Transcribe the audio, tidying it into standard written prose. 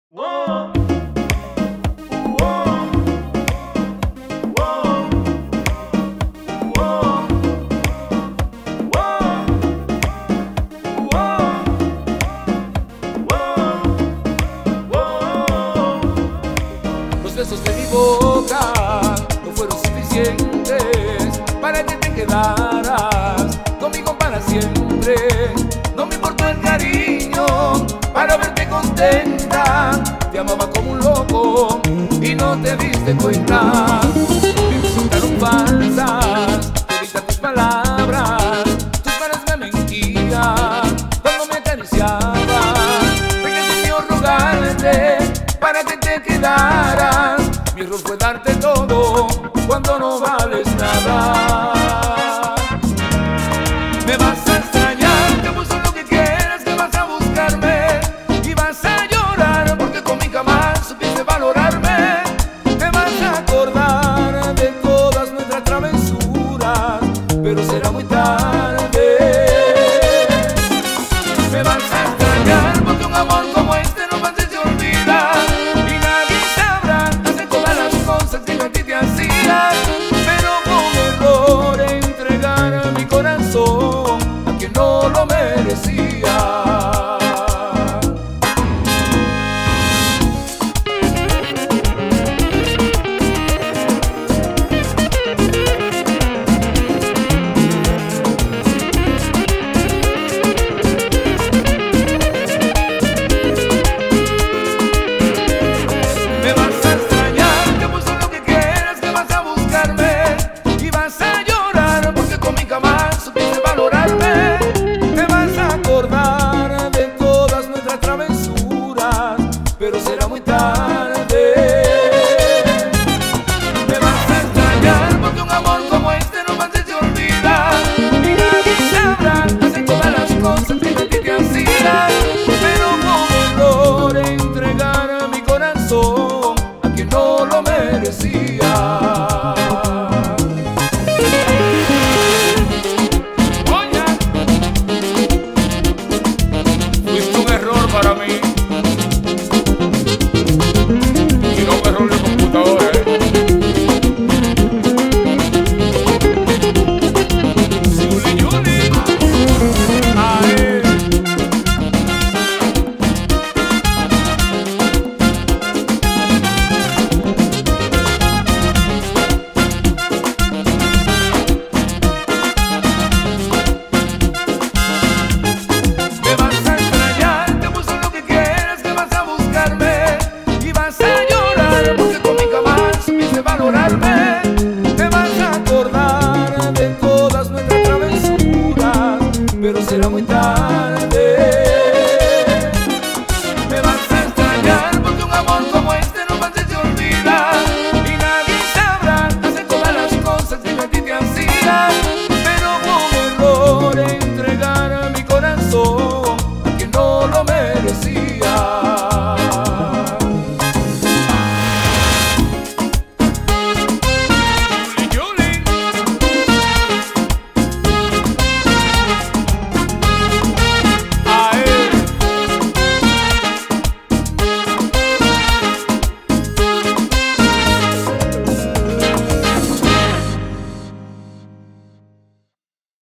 Whoa, whoa, whoa, whoa, whoa. Los besos de mi boca no fueron suficientes para que te quedaras conmigo para siempre. No me importó el cariño para verte contenta. Te amaba como un loco y no te diste cuenta. Me resultaron falsas toditas tus palabras. Tus manos me mentían cuando me acariciabas. Pequeño mío rogarte para que te quedaras. Mi error fue darte todo cuando no vales nada. Me vas a extrañar, te busco lo que quieras, que vas a buscarme y vas a llorar porque conmigo jamás supiste valorarme. Te vas a acordar de todas nuestras travesuras, pero será muy tarde. Me vas a extrañar porque un amor como este no fácil se olvida y nadie sabrá hacer todas las cosas que yo a ti te hacía. Pero con error entregar mi corazón a quien no lo merecía. Me vas a extrañar, te busco lo que quieras, que vas a buscarme y vas a llorar porque conmigo jamás supiste valorarme. Te vas a acordar de todas nuestras travesuras, pero será muy tarde. Me vas a extrañar porque un amor como este no fácil se olvida y nadie sabrá hacer todas las cosas que yo a ti te hacía. Pero con error entregar mi corazón a quien no lo merecía. Oye, fuiste un error para mí y no un error de computadora, Yuli, Yuli. Ae. Me vas a extrañar, te busco lo que quieras, que vas a buscarme y vas a llorar porque conmigo jamás supiste valorarme. Te vas a acordar de todas nuestras travesuras, pero será muy tarde. Me vas a extrañar porque un amor como este no fácil se olvida y nadie sabrá hacer todas las cosas que yo a ti te hacía. Pero con error entregar mi corazón a quien no lo merecía.